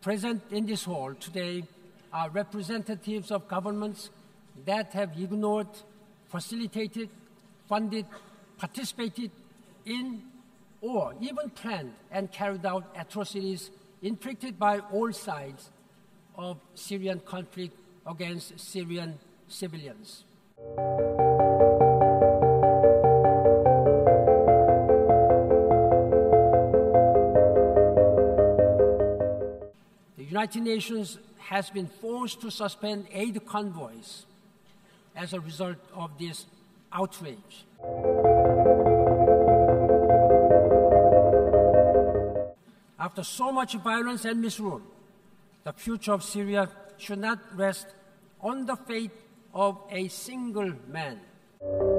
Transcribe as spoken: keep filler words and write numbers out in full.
present in this hall today are representatives of governments that have ignored, facilitated, funded, participated in, or even planned and carried out atrocities inflicted by all sides of Syrian conflict against Syrian civilians. The United Nations has been forced to suspend aid convoys as a result of this outrage. After so much violence and misrule, the future of Syria should not rest on the fate of a single man.